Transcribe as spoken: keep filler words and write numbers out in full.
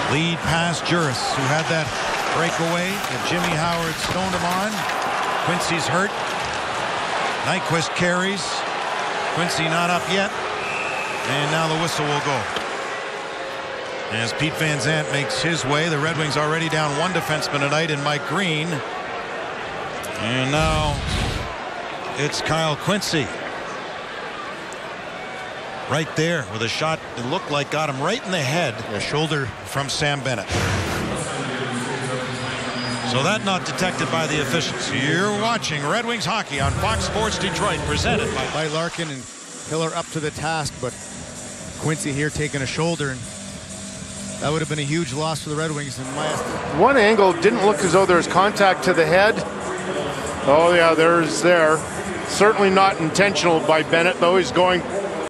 Lead past Juris, who had that breakaway, and Jimmy Howard stoned him on. Quincy's hurt. Nyquist carries. Quincy not up yet. And now the whistle will go. As Pete Van Zandt makes his way, the Red Wings already down one defenseman tonight in Mike Green. And now it's Kyle Quincy. Right there with a shot it looked like got him right in the head. A shoulder from Sam Bennett. So that not detected by the officials. You're watching Red Wings hockey on Fox Sports Detroit, presented by, by Larkin, and Hiller up to the task, but Quincy here taking a shoulder, and that would have been a huge loss for the Red Wings in my estimate. One angle didn't look as though there was contact to the head. Oh yeah, there's there. Certainly not intentional by Bennett, though. He's going